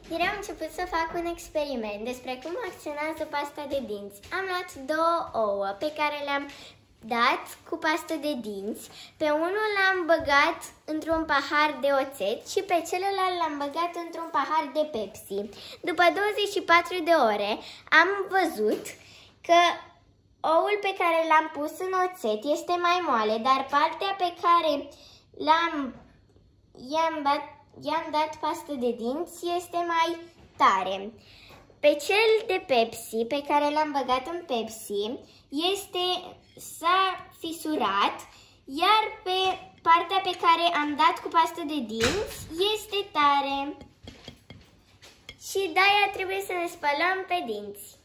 Ieri am început să fac un experiment despre cum acționează pasta de dinți. Am luat 2 ouă pe care le-am dat cu pastă de dinți. Pe unul l-am băgat într-un pahar de oțet și pe celălalt l-am băgat într-un pahar de Pepsi. După 24 de ore am văzut că oul pe care l-am pus în oțet este mai moale, dar partea pe care i-am dat pastă de dinți este mai tare. Pe cel de Pepsi, pe care l-am băgat în Pepsi, s-a fisurat, iar pe partea pe care am dat cu pastă de dinți este tare. Și de-aia trebuie să ne spălăm pe dinți.